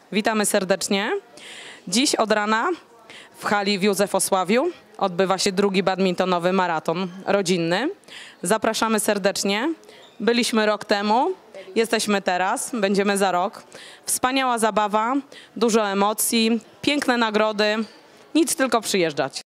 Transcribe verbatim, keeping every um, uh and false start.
Witamy serdecznie. Dziś od rana w hali w Józefosławiu odbywa się drugi badmintonowy maraton rodzinny. Zapraszamy serdecznie. Byliśmy rok temu, jesteśmy teraz, będziemy za rok. Wspaniała zabawa, dużo emocji, piękne nagrody, nic tylko przyjeżdżać.